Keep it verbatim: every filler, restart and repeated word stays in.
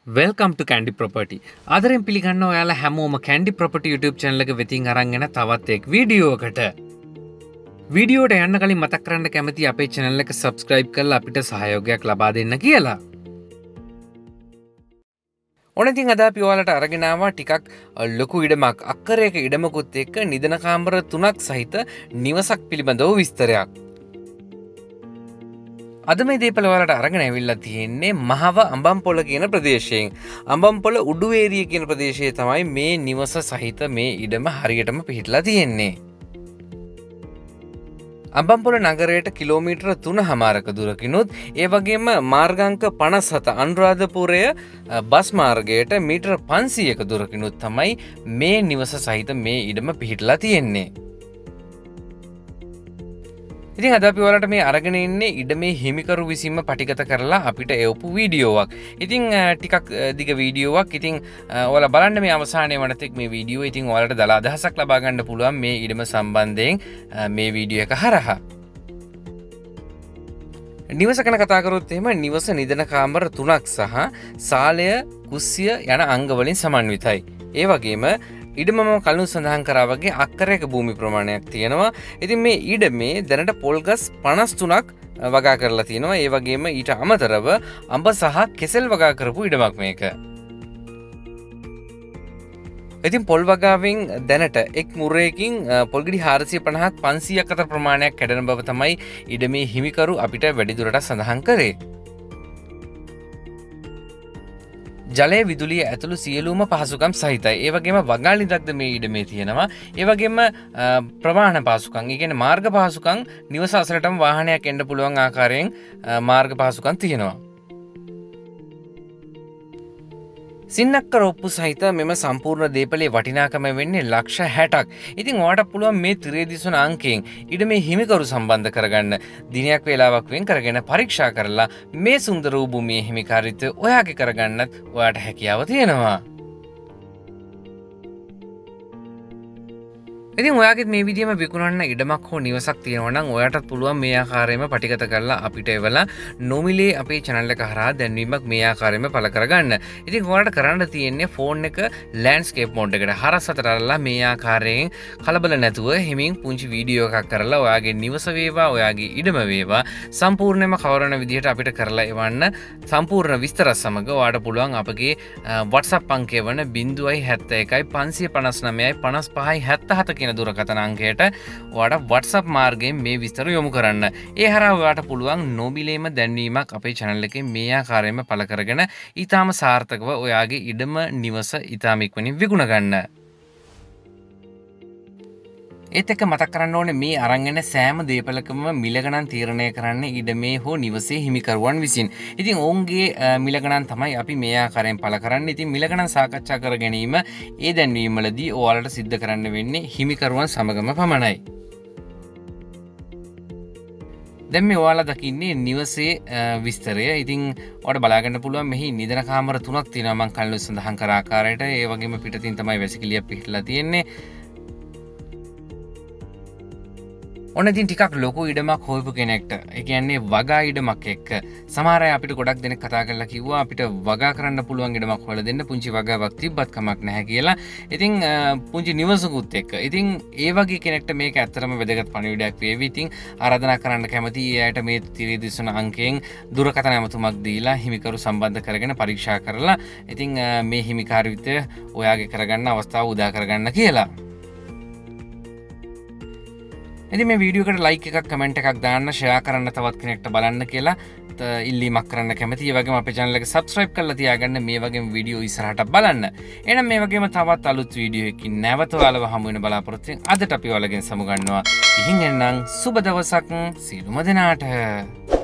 Welcome to Candy Property. ආදරෙන් පිළිගන්නවා ඔයාලා හැමෝම Candy Property YouTube channel එක වෙතින් අරන් එන තවත් එක් වීඩියෝ එකකට. වීඩියෝට යන්න කලින් මතක් කරන්න කැමතියි අපේ channel එක subscribe කරලා අපිට සහයෝගයක් ලබා දෙන්න කියලා. ඕන ඉතින් අද අපි ඔයාලට අරගෙන ආවා ටිකක් ලොකු ඉඩමක් අක්කරයක ඉඩමකුත් එක්ක නිදන කාමර තුනක් සහිත නිවසක් පිළිබඳව විස්තරයක්. අද මේ දේපල වලට අරගෙන ඇවිල්ලා තියෙන්නේ මහව අඹම්පොළ කියන ප්‍රදේශයෙන්. අඹම්පොළ උඩු ඒරිය කියන ප්‍රදේශයේ තමයි මේ නිවස සහිත මේ ඉඩම හරියටම පිහිටලා තියෙන්නේ. අඹම්පොළ නගරයට කිලෝමීටර තුන හමාරක දුරකිනුත් ඒ වගේම මාර්ගාංක පනස් හත අනුරාධපුරය බස් මාර්ගයට මීටර පන්සීයක දුරකිනුත් තමයි මේ නිවස සහිත මේ ඉඩම පිහිටලා තියෙන්නේ. ඉතින් අද අපි ඔයාලට මේ අරගෙන ඉන්නේ ඉඩමේ හිමිකරු විසින්ම පටිගත කරලා අපිට එවපු වීඩියෝවක්. ඉතින් ටිකක් දිග වීඩියෝවක්. ඉතින් ඔයාලා බලන්න මේ අවසානයේ වනතෙක් මේ වීඩියෝ. ඉතින් ඔයාලට දල අදහසක් ලබා ගන්න පුළුවන් මේ ඉඩම සම්බන්ධයෙන් මේ වීඩියෝ එක හරහා. නිවස ගැන කතා කරොත් එහෙම නිවස නිදන කාමර තුනක් සහ සාලය කුස්සිය යන අංග වලින් සමන්විතයි. ඒ වගේම ඉඩමම කලින් සඳහන් කරා වගේ අක්කරයක භූමි ප්‍රමාණයක් තියෙනවා. ඉතින් මේ ඉඩමේ දැනට පොල් ගස් පනස් තුනක් වගා කරලා තියෙනවා. ඒ වගේම ඊට අමතරව අඹ සහ කෙසෙල් වගා කරපු ඉඩමක් මේක. ඉතින් පොල් වගාවෙන් දැනට එක් මුරයකින් පොල්ගිඩි හාරසිය පනහක් පන්සීයක් අතර ප්‍රමාණයක් කැඩෙන බව තමයි ඉඩමේ හිමිකරු අපිට වැඩිදුරටත් සඳහන් කරේ. ජලය විදුලිය ඇතුළු සියලුම පහසුකම් සහිතයි. ඒ වගේම වගාලිදක්ද මේ ඉඩමේ තියෙනවා. ඒ වගේම ප්‍රවාහන පහසුකම්, ඒ කියන්නේ මාර්ග පහසුකම් නිවස අසලටම වාහනයක් එන්න පුළුවන් ආකාරයෙන් මාර්ග පහසුකම් තියෙනවා. සින්නක්කර ඔප්පු සහිත මෙම සම්පූර්ණ දේපලේ වටිනාකම වෙන්නේ ලක්ෂ හැටක්. ඉතින් ඔයාලට පුළුවන් මේ තිරේ දිසුන අංකයෙන් ඉඩමේ හිමිකරු සම්බන්ධ කරගන්න දිනයක් වේලාවක් වෙන් කරගෙන පරීක්ෂා කරලා මේ සුන්දර වූ භූමියේ හිමිකාරීත්වය ඔයාගේ කරගන්නත් ඔයාට හැකියාව තියෙනවා. ඉතින් ඔයාගෙත් මේ විදිහම විකුණන්න ඉඩමක් හෝ නිවසක් තියෙනවා නම් ඔයාටත් පුළුවන් මේ ආකාරයෙන්ම පටිගත කරලා අපිට එවලා නොමිලේ අපේ channel එක හරහා දැන්වීමක් මේ ආකාරයෙන්ම පළ කරගන්න. ඉතින් ඔයාලට කරන්න තියෙන්නේ ෆෝන් එක ලෑන්ඩ්ස්කේප් මෝඩ් එකට හරස් අතට අරලා මේ ආකාරයෙන් කලබල නැතුව හිමින් පුංචි වීඩියෝ එකක් කරලා ඔයාගේ නිවස වේවා ඔයාගේ ඉඩම වේවා සම්පූර්ණයෙන්ම කවරන විදිහට අපිට කරලා එවන්න. සම්පූර්ණ විස්තර සමග ඔයාට පුළුවන් අපගේ WhatsApp අංකය වන ज़ीरो सात एक पाँच पाँच नौ पचास पचास सत्तर දුරකථන අංකයට ඔයාට WhatsApp මාර්ගයෙන් මේ විස්තර යොමු කරන්න. ඒ හරහා ඔයාට පුළුවන් නොමිලේම දැන්වීමක් අපේ channel එකේ මේ ආකාරයෙන්ම පළ කරගෙන ඊටාම සාර්ථකව ඔයාගේ ඉඩම නිවස ඊටාම ඉක්මනින් විකුණ ගන්න. ඒත් එක්ක මතක් කරන්න ඕනේ මේ අරන් එන සෑම දේපලකම මිල ගණන් තීරණය කරන්නේ ඉඩමේ හෝ නිවසේ හිමිකරුවන් විසින්. ඉතින් ඔවුන්ගේ මිල ගණන් තමයි අපි මේ ආකාරයෙන් පළ කරන්නේ. ඉතින් මිල ගණන් සාකච්ඡා කර ගැනීම ඒ දැන්වීම වලදී ඔයාලට සිද්ධ කරන්න වෙන්නේ හිමිකරුවන් සමගම පමණයි. දැන් මේ ඔයාලා දකින්නේ නිවසේ විස්තරය. ඉතින් ඔයාලට බලා ගන්න පුළුවන් මෙහි නිදන කාමර තුනක් තියෙනවා මම කලින් සඳහන් කර ආකාරයට. ඒ වගේම පිටතින් තමයි වැසිකිළිය පිහිටලා තියෙන්නේ. ඔන්න ඉතින් ටිකක් ලොකු ඉඩමක් හොයපු කෙනෙක්ට, ඒ කියන්නේ වගා ඉඩමක් එක්ක සමහර අය අපිට ගොඩක් දෙනෙක් කතා කරලා කිව්වා අපිට වගා කරන්න පුළුවන් ඉඩමක් හොයලා දෙන්න, පුංචි වගාවක් තිබ්බත් කමක් නැහැ කියලා. ඉතින් පුංචි නිවසකුත් එක්ක. ඉතින් ඒ වගේ කෙනෙක්ට මේක ඇත්තටම වැදගත් පණිවිඩයක් වේවි. ඉතින් ආරාධනා කරන්න කැමතියි එයාට මේ තිරේ දිසුන අංකයෙන් දුරකථන ඇමතුමක් දීලා හිමිකරු සම්බන්ධ කරගෙන පරීක්ෂා කරලා ඉතින් මේ හිමිකාරීත්වය ඔයාගේ කරගන්න අවස්ථාව උදා කරගන්න කියලා. ඉතින් මේ වීඩියෝ එකට ලයික් එකක් කමෙන්ට් එකක් දාන්න, ෂෙයා කරන්න තවත් කෙනෙක්ට බලන්න කියලා ඉල්ලීමක් කරන්න කැමතියි. ඒ වගේම අපේ channel එක subscribe කරලා තියාගන්න මේ වගේම වීඩියෝ ඉස්සරහට බලන්න. එහෙනම් මේ වගේම තවත් අලුත් වීඩියෝ එකකින් නැවත ඔයාලව හමු වෙන බලාපොරොත්තු වෙන අදට අපි ඔයාලගෙන් සමු ගන්නවා. ඉහින් එන්නම් සුබ දවසක් සියලුම දෙනාට.